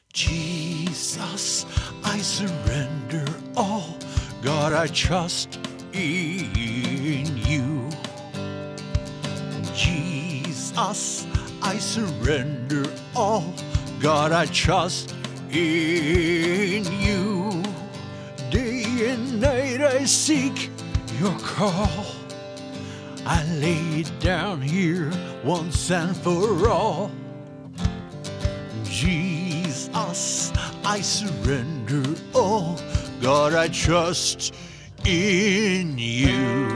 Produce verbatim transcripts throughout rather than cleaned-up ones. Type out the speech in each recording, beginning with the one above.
Jesus, I surrender all. God, I trust in you. Jesus, I surrender all. God, I trust in you. Day and night I seek your call. I lay it down here once and for all. Jesus, I surrender all. God, I trust in you.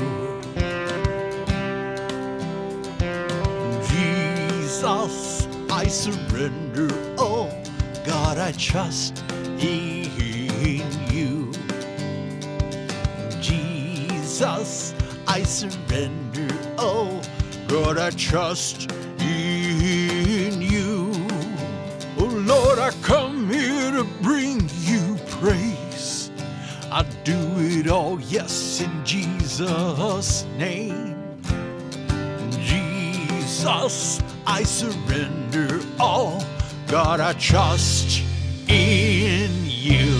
Jesus, I surrender all. God, I trust in you. Jesus, I surrender all. God, I trust in you. Oh Lord, I come here to bring you praise. I do it all, yes, in Jesus' name. Jesus, I surrender all. God, I trust in you.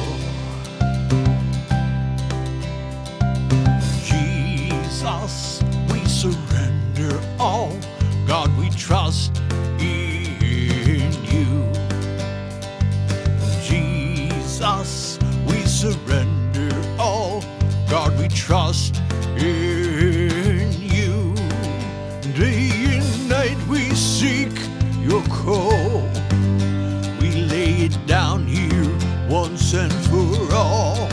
Jesus, we surrender all. God, we trust in you. Jesus, we surrender all. God, we trust in you. Day and night we seek your call. We lay it down here once and for all.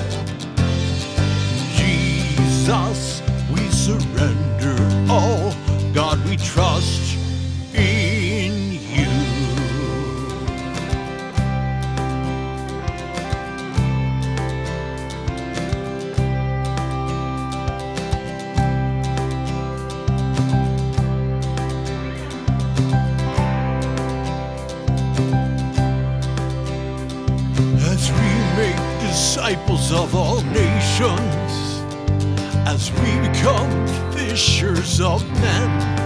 Jesus, we surrender all. God, we trust in you. As we make disciples of all nations, as we become fishers of men,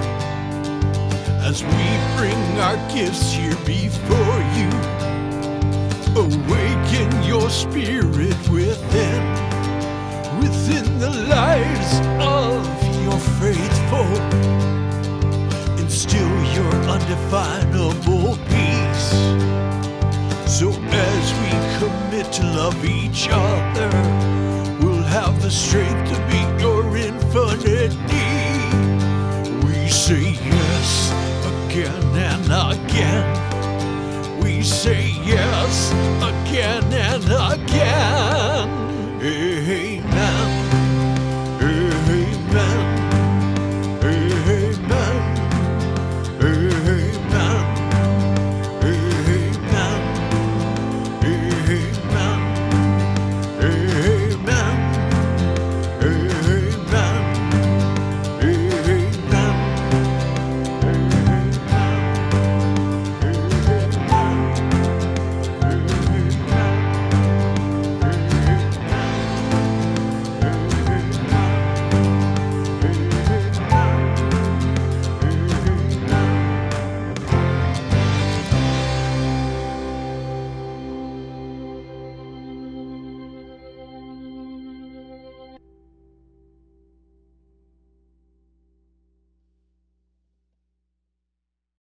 as we bring our gifts here before you, awaken your spirit within, within the lives of your faithful. Instill your undefinable peace. So as we commit to love each other, we'll have the strength to meet your infinite need. We say yes again and again. We say yes again and again. Hey.